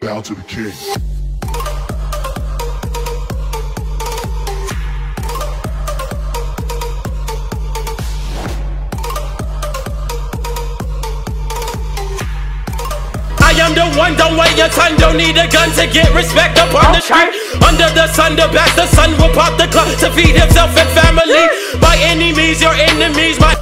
Bow to the king. I am the one, don't wait your time, don't need a gun to get respect up on the street. Under the sun, the best, the sun will pop the clock to feed himself and family. By any means, your enemies, my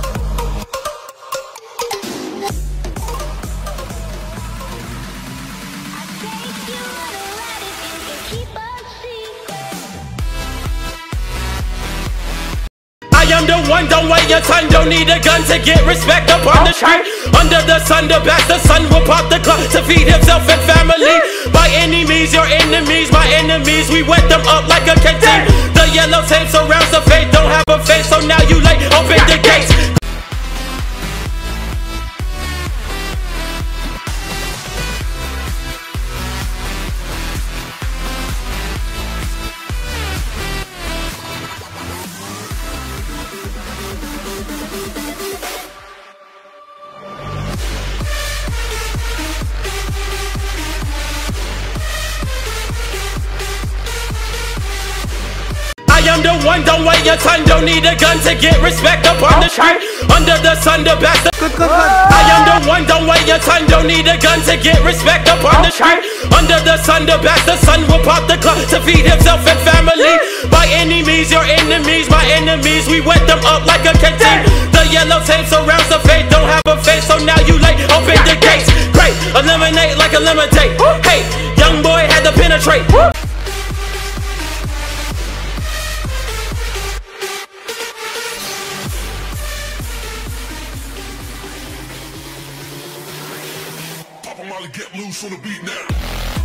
I am the one, don't wait your time, don't need a gun to get respect up on the street. Under the sun, the best, the sun will pop the clock to feed himself and family. By any means, your enemies, my enemies, we wet them up like a canteen. The yellow tape surrounds the faith, don't have a face, so now you late, open the gates. I am the one, don't wait your time, don't need a gun to get respect up on the street. Under the sun, the best. I am the one, don't wait your time, don't need a gun to get respect up on the street. Under the sun, the best, the sun will pop the clock to feed himself and family. By any means, your enemies, my enemies, we wet them up like a canteen. The yellow tape surrounds the faith, don't have a face, so now you late, open the gates. Great, eliminate like a lemonade. Hey, young boy had to penetrate. Get loose on the beat now.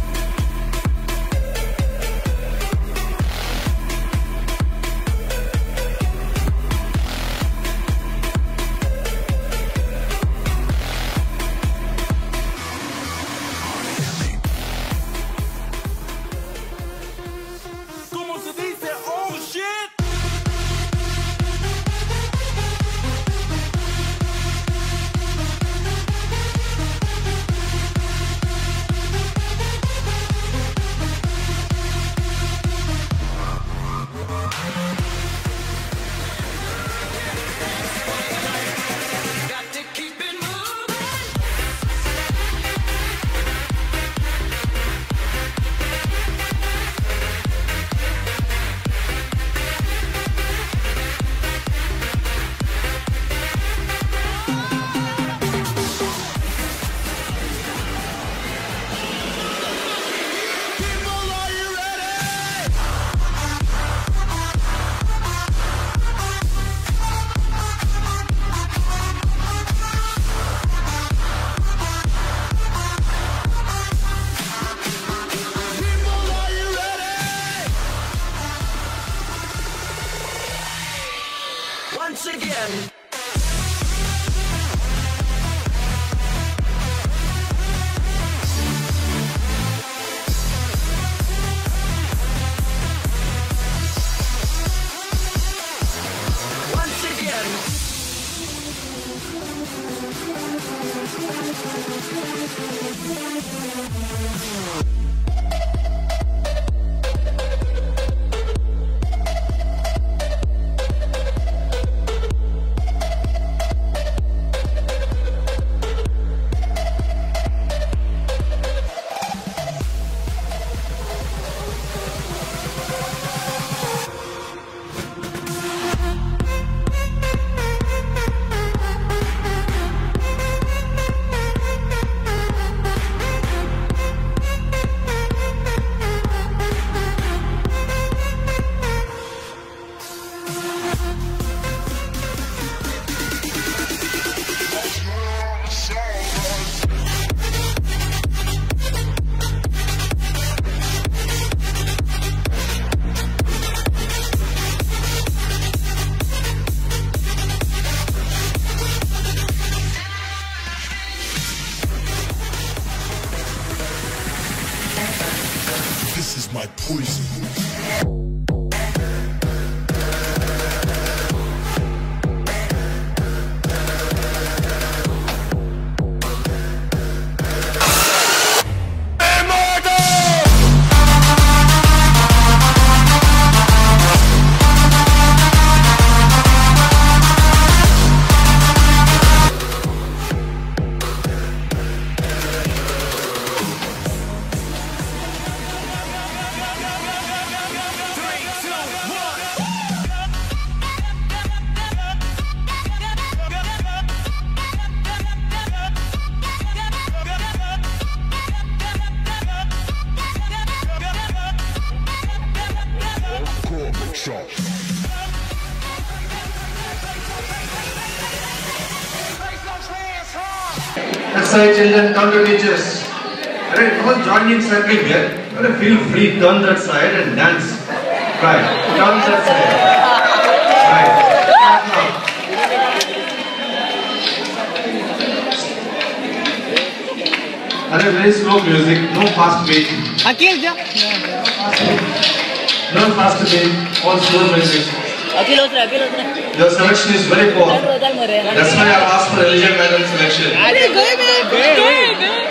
Como se dice, oh shit. Once again. Once again. This is my poison. Immortal! shot. That's why children come to teachers. Alright, don't join in circle here. Alright, feel free, turn that side and dance. Right, turn that side. Right, start now. Alright, very slow music, no fast beat. No fast beat, all slow music. Your selection is very poor. That's why I asked for religion medal selection.